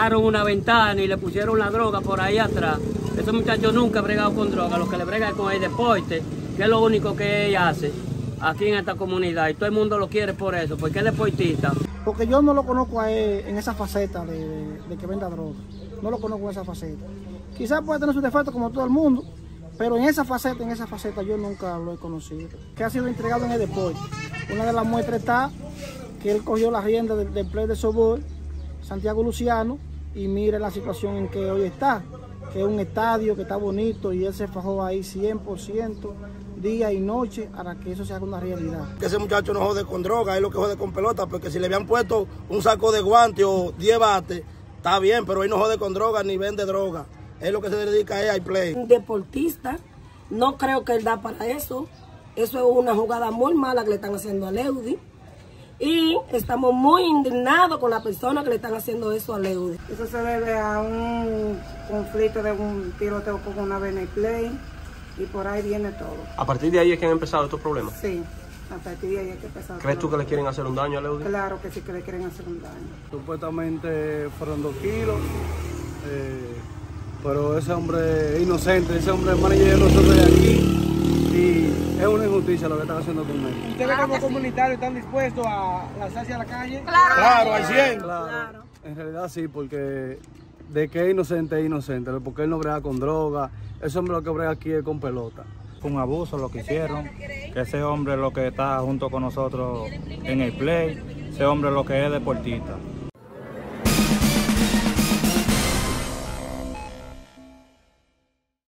bajaron una ventana y le pusieron la droga por ahí atrás. Esos muchachos nunca han bregado con droga, lo que le bregan con el deporte, que es lo único que ella hace aquí en esta comunidad. Y todo el mundo lo quiere por eso, porque es deportista. Porque yo no lo conozco a él en esa faceta de que venda droga. No lo conozco en esa faceta. Quizás puede tener sus defectos como todo el mundo, pero en esa faceta yo nunca lo he conocido. Que ha sido entregado en el deporte. Una de las muestras está que él cogió la rienda del play de softball, Santiago Luciano, y mire la situación en que hoy está, que es un estadio que está bonito y él se fajó ahí 100%, día y noche, para que eso se haga una realidad. Que ese muchacho no jode con droga, es lo que jode con pelota, porque si le habían puesto un saco de guantes o 10 bates, está bien, pero él no jode con droga ni vende droga. Es lo que se dedica a al play. Un deportista, no creo que él da para eso. Eso es una jugada muy mala que le están haciendo a Leudy. Y estamos muy indignados con la persona que le están haciendo eso a Leudy. Eso se debe a un conflicto de un tiroteo con una vez en el play y por ahí viene todo. ¿A partir de ahí es que han empezado estos problemas? Sí, a partir de ahí es que empezó. ¿Crees tú que le quieren hacer un daño a Leudy? Claro que sí, que le quieren hacer un daño. Supuestamente fueron 2 kilos, pero ese hombre es inocente, ese hombre es manager de nosotros de aquí. Y es una injusticia lo que están haciendo con él. ¿Ustedes como comunitarios están dispuestos a lanzarse a la calle? Claro, al 100. Claro. En realidad sí, porque de que es inocente, porque él no brega con droga. Ese hombre lo que brega aquí es con pelota. Fue un abuso lo que hicieron, que ese hombre lo que está junto con nosotros en el play, ese hombre lo que es deportista.